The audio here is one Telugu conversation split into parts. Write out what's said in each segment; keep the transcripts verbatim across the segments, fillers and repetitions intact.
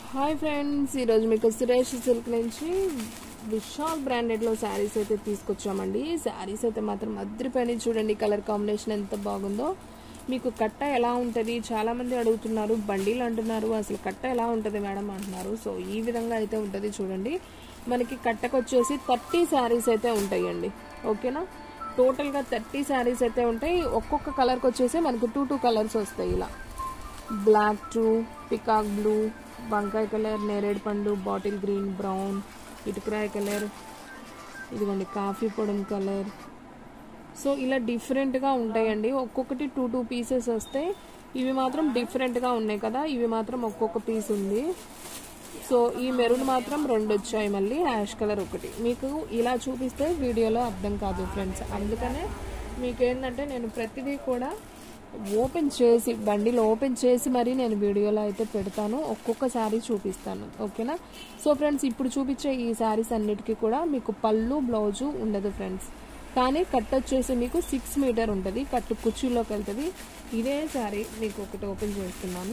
హాయ్ ఫ్రెండ్స్, ఈరోజు మీకు సురేష్ సిల్క్ నుంచి విశాల్ బ్రాండెడ్లో శారీస్ అయితే తీసుకొచ్చామండి. శారీస్ అయితే మాత్రం అద్రిపోయి చూడండి, కలర్ కాంబినేషన్ ఎంత బాగుందో. మీకు కట్ట ఎలా ఉంటుంది చాలామంది అడుగుతున్నారు, బండీలు అంటున్నారు, అసలు కట్ట ఎలా ఉంటుంది మేడం అంటున్నారు. సో ఈ విధంగా అయితే ఉంటుంది చూడండి. మనకి కట్టకు వచ్చేసి థర్టీ శారీస్ అయితే ఉంటాయండి, ఓకేనా. టోటల్గా థర్టీ శారీస్ అయితే ఉంటాయి. ఒక్కొక్క కలర్కి వచ్చేసి మనకు టూ టూ కలర్స్ వస్తాయి. ఇలా బ్లాక్ టూ, పికాక్ బ్లూ, వంకాయ కలర్, నేరేడు పండు, బాటిల్ గ్రీన్, బ్రౌన్, ఇటుకరాయ కలర్, ఇదిగోండి కాఫీ పొడం కలర్. సో ఇలా డిఫరెంట్గా ఉంటాయండి. ఒక్కొక్కటి టూ టూ పీసెస్ వస్తాయి. ఇవి మాత్రం డిఫరెంట్గా ఉన్నాయి కదా, ఇవి మాత్రం ఒక్కొక్క పీస్ ఉంది. సో ఈ మెరూన్ మాత్రం రెండు వచ్చాయి, మళ్ళీ యాష్ కలర్ ఒకటి. మీకు ఇలా చూపిస్తే వీడియోలో అర్థం కాదు ఫ్రెండ్స్, అందుకనే మీకు ఏంటంటే నేను ప్రతిదీ కూడా ఓపెన్ చేసి బండిలో ఓపెన్ చేసి మరీ నేను వీడియోలో అయితే పెడతాను, ఒక్కొక్క శారీ చూపిస్తాను, ఓకేనా. సో ఫ్రెండ్స్, ఇప్పుడు చూపించే ఈ శారీస్ అన్నిటికీ కూడా మీకు పళ్ళు బ్లౌజు ఉండదు ఫ్రెండ్స్, కానీ కట్ వచ్చేసి మీకు సిక్స్ మీటర్ ఉంటుంది, కట్టు కుర్చీలోకి వెళ్తుంది. ఇదే శారీ మీకు ఒకటి ఓపెన్ చేస్తున్నాను.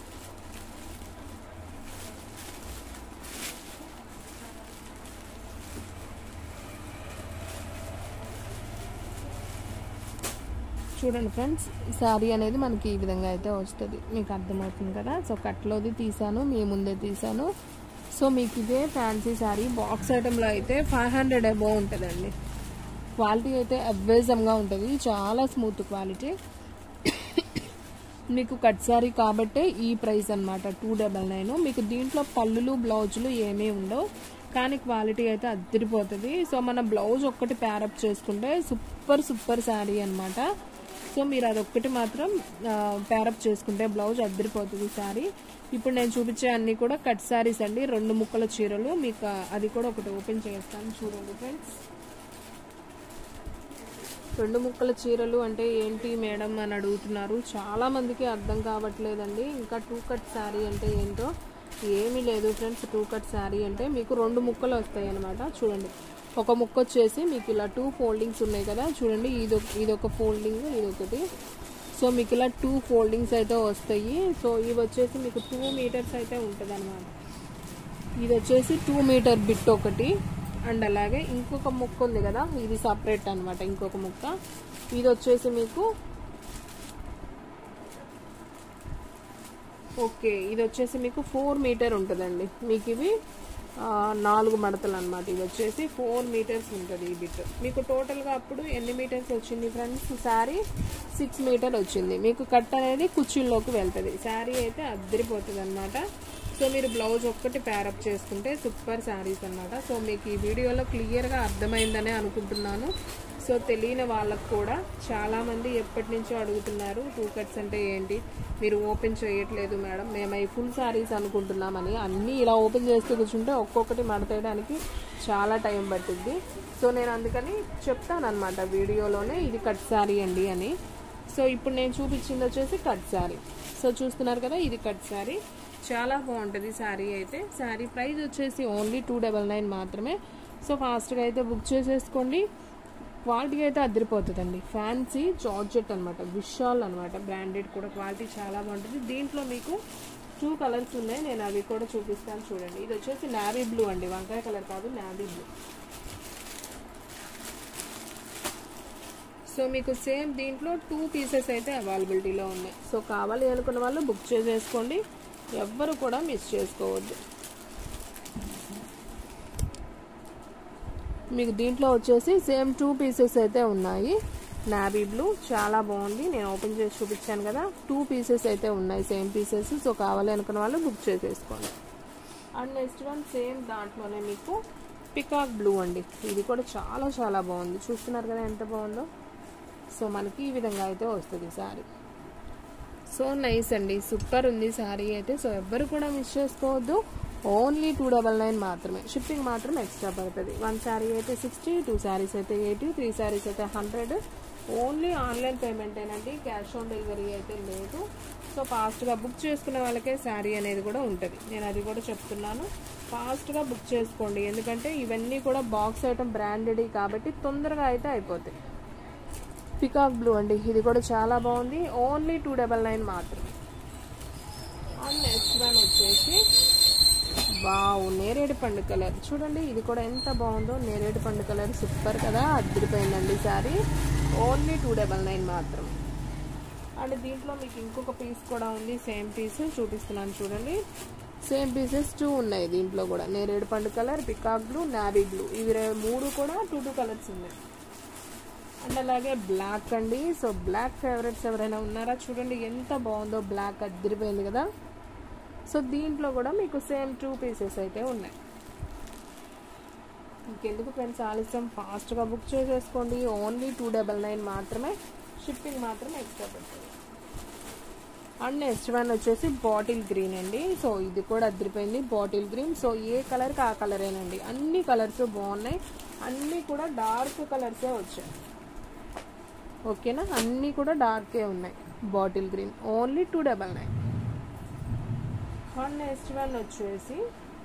చూడండి ఫ్రెండ్స్, శారీ అనేది మనకి ఈ విధంగా అయితే వస్తుంది, మీకు అర్థమవుతుంది కదా. సో కట్లోది తీసాను, మీ ముందే తీసాను. సో మీకు ఇదే ఫ్యాన్సీ శారీ బాక్స్ ఐటెంలో అయితే ఫైవ్ హండ్రెడ్ అబోవ్ ఉంటుందండి. క్వాలిటీ అయితే అవేజంగా ఉంటుంది, చాలా స్మూత్ క్వాలిటీ. మీకు కట్ శారీ కాబట్టే ఈ ప్రైస్ అనమాట, టూ డబల్ నైన్. మీకు దీంట్లో పళ్ళులు బ్లౌజులు ఏమీ ఉండవు, కానీ క్వాలిటీ అయితే అద్దరిపోతుంది. సో మన బ్లౌజ్ ఒక్కటి ప్యారప్ చేసుకుంటే సూపర్ సూపర్ శారీ అనమాట. సో మీరు అదొక్కటి మాత్రం ప్యారప్ చేసుకుంటే బ్లౌజ్ అద్దరిపోతుంది శారీ. ఇప్పుడు నేను చూపించే అన్ని కూడా కట్ శారీస్ అండి, రెండు ముక్కల చీరలు. మీకు అది కూడా ఒకటి ఓపెన్ చేస్తాను చూడండి ఫ్రెండ్స్. రెండు ముక్కల చీరలు అంటే ఏంటి మేడం అని అడుగుతున్నారు, చాలా మందికి అర్థం కావట్లేదండి. ఇంకా టూ కట్ శారీ అంటే ఏంటో ఏమీ లేదు ఫ్రెండ్స్. టూ కట్ శారీ అంటే మీకు రెండు ముక్కలు వస్తాయి అనమాట. చూడండి, ఒక ముక్క వచ్చేసి మీకు ఇలా టూ ఫోల్డింగ్స్ ఉన్నాయి కదా, చూడండి, ఇది ఇదొక ఫోల్డింగ్, ఇదొకటి. సో మీకు ఇలా టూ ఫోల్డింగ్స్ అయితే వస్తాయి. సో ఇవి వచ్చేసి మీకు టూ మీటర్స్ అయితే ఉంటుంది అనమాట. ఇది వచ్చేసి టూ మీటర్ బిట్ ఒకటి, అండ్ అలాగే ఇంకొక ముక్క ఉంది కదా, ఇది సపరేట్ అనమాట, ఇంకొక ముక్క. ఇది వచ్చేసి మీకు ఓకే ఇది వచ్చేసి మీకు ఫోర్ మీటర్ ఉంటుందండి. మీకు ఇవి నాలుగు మడతలు అనమాట. ఇది వచ్చేసి ఫోర్ మీటర్స్ ఉంటుంది ఈ బిట్. మీకు టోటల్గా అప్పుడు ఎన్ని మీటర్స్ వచ్చింది ఫ్రెండ్స్? శారీ సిక్స్ మీటర్ వచ్చింది. మీకు కట్ అనేది కుర్చీల్లోకి వెళ్తుంది. శారీ అయితే అద్దరిపోతుంది అనమాట. సో మీరు బ్లౌజ్ ఒక్కటి ప్యారప్ చేసుకుంటే సూపర్ శారీస్ అనమాట. సో మీకు ఈ వీడియోలో క్లియర్గా అర్థమైందనే అనుకుంటున్నాను. సో తెలియని వాళ్ళకు కూడా చాలామంది ఎప్పటి నుంచో అడుగుతున్నారు, టూ కట్స్ అంటే ఏంటి, మీరు ఓపెన్ చేయట్లేదు మేడం, మేము ఈ ఫుల్ శారీస్ అనుకుంటున్నామని. అన్నీ ఇలా ఓపెన్ చేస్తూ కూర్చుంటే ఒక్కొక్కటి మడతేయడానికి చాలా టైం పట్టుద్ది. సో నేను అందుకని చెప్తానమాట వీడియోలోనే, ఇది కట్ శారీ అండి అని. సో ఇప్పుడు నేను చూపించింది వచ్చేసి కట్ శారీ. సో చూస్తున్నారు కదా, ఇది కట్ శారీ, చాలా బాగుంటుంది శారీ అయితే. శారీ ప్రైస్ వచ్చేసి ఓన్లీ టూ డబల్ నైన్ మాత్రమే. సో ఫాస్ట్గా అయితే బుక్ చేసేసుకోండి. క్వాలిటీ అయితే అద్దరిపోతుందండి. ఫ్యాన్సీ జార్జెట్ అనమాట, విశాల్ అనమాట, బ్రాండెడ్ కూడా. క్వాలిటీ చాలా బాగుంటుంది. దీంట్లో మీకు టూ కలర్స్ ఉన్నాయి, నేను అవి కూడా చూపిస్తాను చూడండి. ఇది వచ్చేసి నావీ బ్లూ అండి, వంకాయ కలర్ కాదు, నావీ బ్లూ. సో మీకు సేమ్ దీంట్లో టూ పీసెస్ అయితే అవైలబిలిటీలో ఉన్నాయి. సో కావాలి అనుకున్న వాళ్ళు బుక్ చేసేసుకోండి, ఎవ్వరు కూడా మిస్ చేసుకోవద్దు. మీకు దీంట్లో వచ్చేసి సేమ్ టూ పీసెస్ అయితే ఉన్నాయి. నావీ బ్లూ చాలా బాగుంది, నేను ఓపెన్ చేసి చూపించాను కదా, టూ పీసెస్ అయితే ఉన్నాయి, సేమ్ పీసెస్. సో కావాలి అనుకున్న వాళ్ళు బుక్ చేసేసుకోండి. అండ్ నెక్స్ట్ వన్ సేమ్ దాంట్లోనే మీకు పికాక్ బ్లూ అండి, ఇది కూడా చాలా చాలా బాగుంది. చూస్తున్నారు కదా ఎంత బాగుందో. సో మనకి ఈ విధంగా అయితే వస్తుంది శారీ. సో నైస్ అండి, సూపర్ ఉంది శారీ అయితే. సో ఎవ్వరు కూడా మిస్ చేసుకోవద్దు. ఓన్లీ టూ డబల్ నైన్ మాత్రమే. షిప్పింగ్ మాత్రం ఎక్స్ట్రా పడుతుంది. వన్ శారీ అయితే సిక్స్టీ, టూ శారీస్ అయితే ఎయిటీ, త్రీ శారీస్ అయితే హండ్రెడ్. ఓన్లీ ఆన్లైన్ పేమెంట్ ఏనండి, క్యాష్ ఆన్ డెలివరీ అయితే లేదు. సో ఫాస్ట్గా బుక్ చేసుకునే వాళ్ళకే శారీ అనేది కూడా ఉంటుంది, నేను అది కూడా చెప్తున్నాను. ఫాస్ట్గా బుక్ చేసుకోండి, ఎందుకంటే ఇవన్నీ కూడా బాక్స్ ఐటమ్ బ్రాండెడ్ కాబట్టి తొందరగా అయితే అయిపోతాయి. పికాక్ బ్లూ అండి, ఇది కూడా చాలా బాగుంది. ఓన్లీ టూ డబల్ నైన్ మాత్రమే. అండ్ నెక్స్ట్ వన్ వచ్చేసి వావ్, నేరేడు పండు కలర్ చూడండి, ఇది కూడా ఎంత బాగుందో. నేరేడు పండు కలర్ సూపర్ కదా, అదిరిపోయిందండి sari. Only two double nine మాత్రం. అండ్ దీంట్లో మీకు ఇంకొక పీస్ కూడా ఉంది, సేమ్ పీస్ చూపిస్తున్నాను చూడండి. సేమ్ పీసెస్ టూ ఉన్నాయి దీంట్లో కూడా. నేరేడు పండు colour, peacock blue, navy blue, ఇవి మూడు కూడా టూ టూ కలర్స్ ఉన్నాయి. అండ్ అలాగే బ్లాక్ అండి. సో బ్లాక్ ఫేవరెట్స్ ఎవరైనా ఉన్నారా? చూడండి ఎంత బాగుందో, బ్లాక్ అదిరిపోయింది కదా. సో దీంట్లో కూడా మీకు సేమ్ టూ పీసెస్ అయితే ఉన్నాయి. ఇంకెందుకు ఫ్రెండ్స్ ఆలస్యం, ఫాస్ట్గా బుక్ చేసేసుకోండి. ఓన్లీ టూ డబల్ నైన్ మాత్రమే, షిప్పింగ్ మాత్రం ఎక్స్ట్రా పడుతుంది. అండ్ నెక్స్ట్ వన్ వచ్చేసి బాటిల్ గ్రీన్ అండి. సో ఇది కూడా అదిరిపోయింది, బాటిల్ గ్రీన్. సో ఏ కలర్కి ఆ కలరేనండి, అన్ని కలర్స్ బాగున్నాయి. అన్నీ కూడా డార్క్ కలర్సే వచ్చాయి. ఓకేనా, అన్నీ కూడా డార్కే ఉన్నాయి. Bottle green only two double nine. And next one వచ్చేసి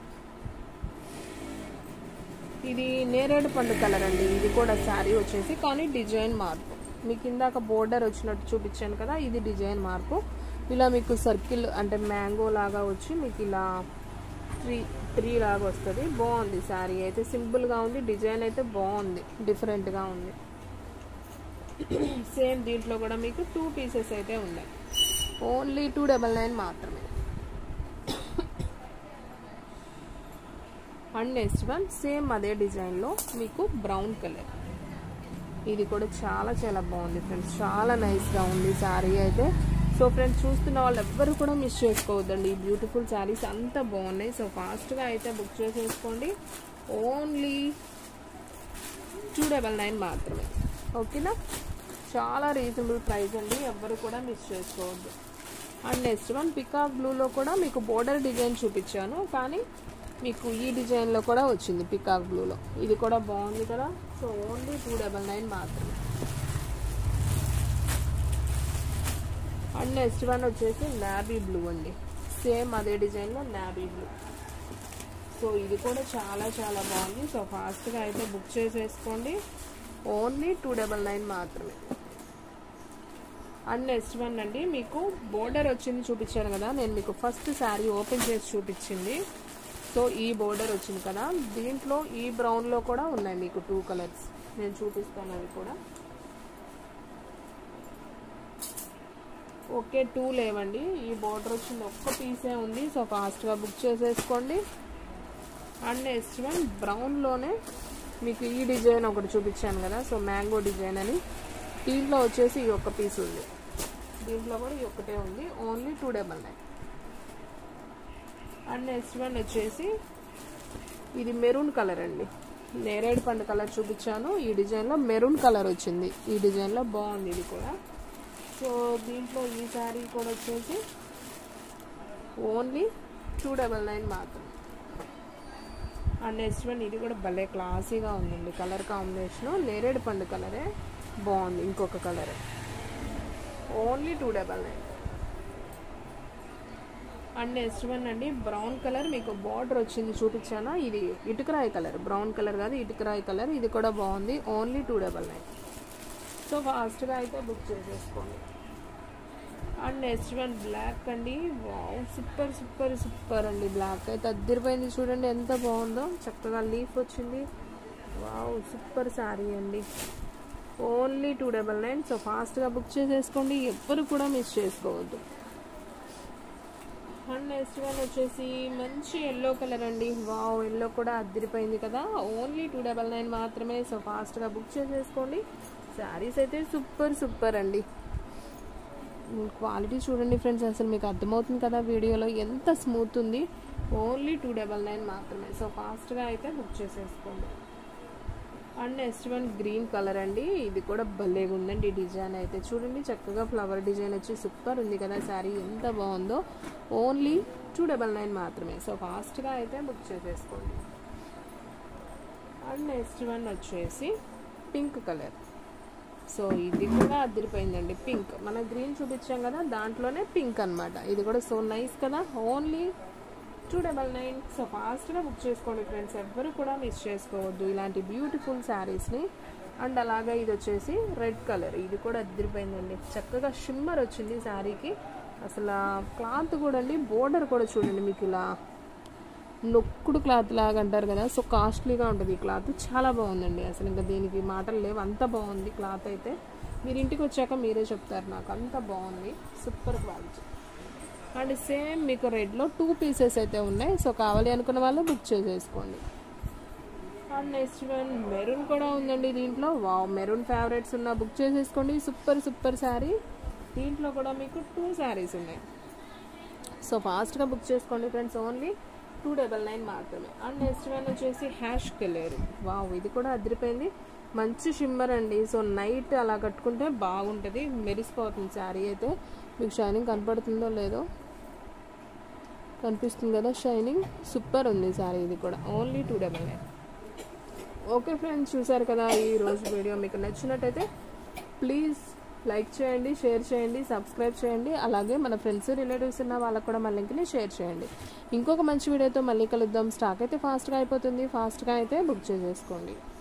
ఇది నేరేడు పండు కలర్ అండి. ఇది కూడా శారీ వచ్చేసి కానీ డిజైన్ మార్పు. మీకు ఇందాక బోర్డర్ వచ్చినట్టు చూపించాను కదా, ఇది డిజైన్ మార్పు. ఇలా మీకు సర్కిల్ అంటే మ్యాంగో లాగా వచ్చి మీకు ఇలా త్రీ త్రీ లాగా వస్తుంది. బాగుంది శారీ అయితే, సింపుల్గా ఉంది. డిజైన్ అయితే బాగుంది, డిఫరెంట్గా ఉంది. సేమ్ దీంట్లో కూడా మీకు టూ పీసెస్ అయితే ఉన్నాయి. ఓన్లీ టూ డబల్ నైన్ మాత్రమే. అండ్ నెక్స్ట్ వన్ సేమ్ అదే డిజైన్లో మీకు బ్రౌన్ కలర్. ఇది కూడా చాలా చాలా బాగుంది ఫ్రెండ్స్, చాలా నైస్గా ఉంది శారీ అయితే. సో ఫ్రెండ్స్ చూస్తున్న వాళ్ళు ఎవ్వరు కూడా మిస్ చేసుకోవద్దండి, ఈ బ్యూటిఫుల్ శారీస్ అంత బాగున్నాయి. సో ఫాస్ట్గా అయితే బుక్ చేసేసుకోండి. ఓన్లీ టూ డబల్ నైన్ మాత్రమే. ఓకేనా, చాలా రీజనబుల్ ప్రైస్ అండి, ఎవ్వరు కూడా మిస్ చేసుకోవద్దు. అండ్ నెక్స్ట్ వన్ పికాక్ బ్లూలో కూడా మీకు బోర్డర్ డిజైన్ చూపించాను, కానీ మీకు ఈ డిజైన్లో కూడా వచ్చింది పికాక్ బ్లూలో. ఇది కూడా బాగుంది కదా. So only two double nine మాత్రమే. అండ్ నెక్స్ట్ వన్ వచ్చేసి నావీ బ్లూ అండి. సేమ్ అదే డిజైన్లో నావీ బ్లూ. సో ఇది కూడా చాలా చాలా బాగుంది. సో ఫాస్ట్గా అయితే బుక్ చేసేసుకోండి. ఓన్లీ టూ డబల్ నైన్ మాత్రమే. అండ్ నెక్స్ట్ వన్ అండి, మీకు బోర్డర్ వచ్చింది చూపించాను కదా, నేను మీకు ఫస్ట్ శారీ ఓపెన్ చేసి చూపించింది. సో ఈ బోర్డర్ వచ్చింది కదా, దీంట్లో ఈ బ్రౌన్లో కూడా ఉన్నాయి మీకు టూ కలర్స్, నేను చూపిస్తాను అవి కూడా. ఓకే, టూ లేవండి, ఈ బోర్డర్ వచ్చింది ఒక్క పీసే ఉంది. సో ఫాస్ట్గా బుక్ చేసేసుకోండి. అండ్ నెక్స్ట్ వన్ బ్రౌన్లోనే మీకు ఈ డిజైన్ ఒకటి చూపించాను కదా, సో మ్యాంగో డిజైన్ అని. దీంట్లో వచ్చేసి ఈ ఒక్క పీస్ ఉంది, దీంట్లో కూడా ఈ ఒక్కటే ఉంది. Only two double nine. And next one వచ్చేసి ఇది మెరూన్ కలర్ అండి. నేరేడు పండు కలర్ చూపించాను, ఈ డిజైన్లో మెరూన్ కలర్ వచ్చింది. ఈ డిజైన్లో బాగుంది ఇది కూడా. సో దీంట్లో ఈ శారీ కూడా వచ్చేసి ఓన్లీ టూ డబల్ నైన్ మాత్రం. అండ్ నెక్స్ట్ వన్ ఇది కూడా భలే క్లాసీగా ఉందండి, కలర్ కాంబినేషను నేరేడు పండు కలరే బాగుంది, ఇంకొక కలరే. Only two double nine. And next one అండి బ్రౌన్ కలర్, మీకు బార్డర్ వచ్చింది చూపించానా, ఇది ఇటుకరాయి కలర్, బ్రౌన్ కలర్ కాదు ఇటుకరాయి కలర్. ఇది కూడా బాగుంది. Only two double nine. So ఫాస్ట్గా అయితే బుక్ చేసేసుకోండి. అండ్ నెక్స్ట్ వన్ బ్లాక్ అండి. వావ్, సూపర్ సూపర్ సూపర్ అండి. బ్లాక్ అయితే అద్దరిపోయింది, చూడండి ఎంత బాగుందో, చక్కగా లీఫ్ వచ్చింది. వావ్, సూపర్ శారీ అండి. Only two double nine. So ఫాస్ట్గా బుక్ చేసేసుకోండి, ఎవ్వరు కూడా మిస్ చేసుకోవద్దు. అండ్ నెక్స్ట్ వన్ వచ్చేసి మంచి ఎల్లో కలర్ అండి. వావ్, ఎల్లో కూడా అద్దరిపోయింది కదా. ఓన్లీ టూ డబల్ నైన్ మాత్రమే. సో ఫాస్ట్గా బుక్ చేసేసుకోండి. శారీస్ అయితే సూపర్ సూపర్ అండి. క్వాలిటీ చూడండి ఫ్రెండ్స్, అసలు మీకు అర్థమవుతుంది కదా వీడియోలో ఎంత స్మూత్ ఉంది. ఓన్లీ టూ డబల్ నైన్ మాత్రమే. సో ఫాస్ట్గా అయితే బుక్ చేసేసుకోండి. And next one green colour అండి. ఇది కూడా భలేగా ఉందండి డిజైన్ అయితే, చూడండి చక్కగా ఫ్లవర్ డిజైన్ వచ్చి సూపర్ ఉంది కదా. శారీ ఎంత బాగుందో. ఓన్లీ టూ డబల్ నైన్ మాత్రమే. సో ఫాస్ట్గా అయితే బుక్ చేసేసుకోండి. అండ్ నెక్స్ట్ వన్ వచ్చేసి పింక్ కలర్. సో ఇది కూడా అదిరిపోయిందండి, పింక్. మన గ్రీన్ చూపించాం కదా, దాంట్లోనే పింక్ అనమాట. ఇది కూడా సో నైస్ కదా. Only two double nine. So ఫాస్ట్గా బుక్ చేసుకోండి ఫ్రెండ్స్, ఎవ్వరు కూడా మిస్ చేసుకోవద్దు ఇలాంటి బ్యూటిఫుల్ శారీస్ని. అండ్ అలాగే ఇది వచ్చేసి రెడ్ కలర్. ఇది కూడా అదిరిపోయిందండి, చక్కగా షిమ్మర్ వచ్చింది శారీకి. అసలు క్లాత్ కూడా అండి, బోర్డర్ కూడా చూడండి మీకు ఇలా నొక్కుడు క్లాత్ లాగా అంటారు కదా, సో కాస్ట్లీగా ఉంటుంది ఈ క్లాత్. చాలా బాగుందండి, అసలు ఇంకా దీనికి మాటలు లేవు, అంత బాగుంది క్లాత్ అయితే. మీరు ఇంటికి వచ్చాక మీరే చెప్తారు, నాకు అంత బాగుంది, సూపర్ క్వాలిటీ. అండ్ సేమ్ మీకు రెడ్లో టూ పీసెస్ అయితే ఉన్నాయి, సో కావాలి అనుకున్న వాళ్ళు బుక్ చేసేసుకోండి. అండ్ నెక్స్ట్ వన్ మెరూన్ కూడా ఉందండి దీంట్లో. వావ్, మెరూన్ ఫేవరెట్స్ ఉన్న బుక్ చేసేసుకోండి, సూపర్ సూపర్ శారీ. దీంట్లో కూడా మీకు టూ శారీస్ ఉన్నాయి, సో ఫాస్ట్గా బుక్ చేసుకోండి friends. Only two double nine మాత్రమే. అండ్ నెక్స్ట్ వన్ వచ్చేసి హ్యాష్ కలర్. వావ్, ఇది కూడా అదిరిపోయింది, మంచి షిమ్మర్ అండి. సో నైట్ అలా కట్టుకుంటే బాగుంటుంది, మెరిసిపోతుంది శారీ అయితే. మీకు షైనింగ్ కనపడుతుందో లేదో, కనిపిస్తుంది కదా షైనింగ్, సూపర్ ఉంది శారీ. ఇది కూడా only two double nine. Okay friends, చూసారు కదా ఈ రోజు వీడియో. మీకు నచ్చినట్టయితే ప్లీజ్ లైక్ చేయండి, షేర్ చేయండి, సబ్స్క్రైబ్ చేయండి. అలాగే మన ఫ్రెండ్స్ రిలేటివ్స్ ఉన్న వాళ్ళకు కూడా మన లింక్ని షేర్ చేయండి. ఇంకొక మంచి వీడియోతో మళ్ళీ కలుద్దాం. స్టాక్ అయితే ఫాస్ట్గా అయిపోతుంది, ఫాస్ట్గా అయితే బుక్ చేసేసుకోండి.